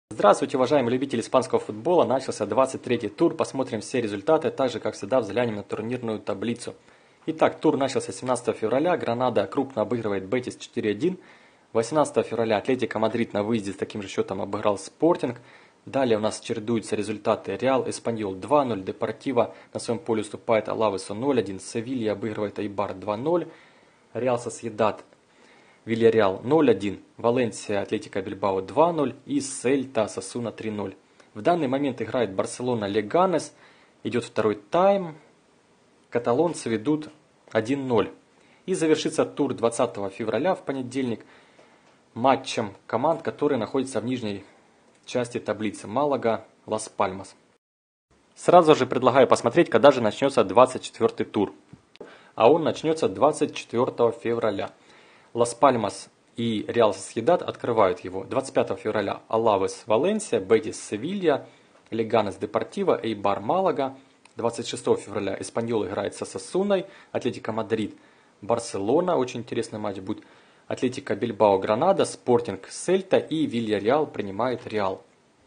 Здравствуйте, уважаемые любители испанского футбола. Начался 23-й тур. Посмотрим все результаты. Также, как всегда, взглянем на турнирную таблицу. Итак, тур начался 17 февраля. Гранада крупно обыгрывает Бетис 4-1. 18 февраля Атлетико Мадрид на выезде с таким же счетом обыграл Спортинг. Далее у нас чередуются результаты. Реал Эспаньол 2-0. Депортиво на своем поле уступает Алавесу 0-1. Севилья обыгрывает Эйбар 2-0. Реал Сосьедад Вильяреал 0-1, Валенсия Атлетико Бильбао 2-0 и Сельта Осасуна 3-0. В данный момент играет Барселона Леганес, идет второй тайм, каталонцы ведут 1-0. И завершится тур 20 февраля в понедельник матчем команд, которые находятся в нижней части таблицы: Малага, Лас-Пальмас. Сразу же предлагаю посмотреть, когда же начнется 24-й тур. А он начнется 24 февраля. Лас-Пальмас и Реал Сосьедад открывают его. 25 февраля Алавес Валенсия, Бетис Севилья, Леганес Депортиво, Эйбар Малага. 26 февраля Эспаньол играет с Осасуной, Атлетико Мадрид Барселона, очень интересный матч будет. Атлетико Бильбао Гранада, Спортинг Сельта и Вильяреал принимает Реал.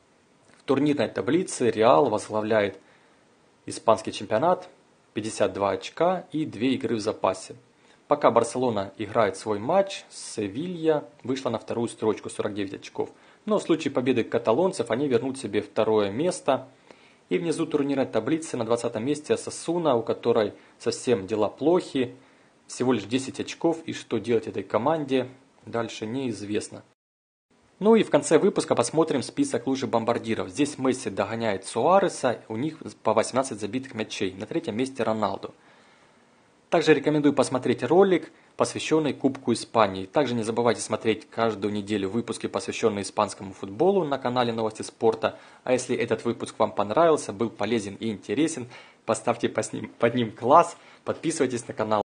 В турнирной таблице Реал возглавляет испанский чемпионат, 52 очка и 2 игры в запасе. Пока Барселона играет свой матч, Севилья вышла на вторую строчку, 49 очков. Но в случае победы каталонцев они вернут себе второе место. И внизу турнирной таблицы на 20 месте Осасуна, у которой совсем дела плохи. Всего лишь 10 очков, и что делать этой команде дальше неизвестно. Ну и в конце выпуска посмотрим список лучших бомбардиров. Здесь Месси догоняет Суареса, у них по 18 забитых мячей. На третьем месте Роналду. Также рекомендую посмотреть ролик, посвященный Кубку Испании. Также не забывайте смотреть каждую неделю выпуски, посвященные испанскому футболу на канале Новости Спорта. А если этот выпуск вам понравился, был полезен и интересен, поставьте под ним класс, подписывайтесь на канал.